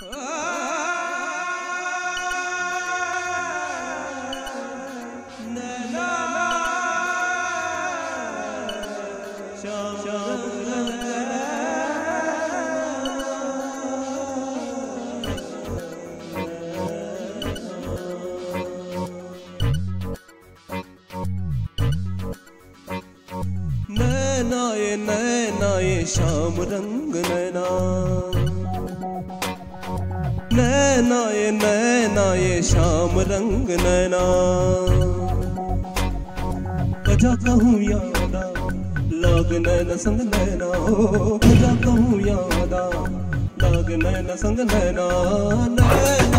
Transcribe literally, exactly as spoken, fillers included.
नैना ये नैना ये शाम रंग नैना, नैना ये नैना ये शाम रंग नैना। कजा कहूँ यादा लाग नैना संग नैना, कजा कहूँ यादा लाग नैना संग नैना।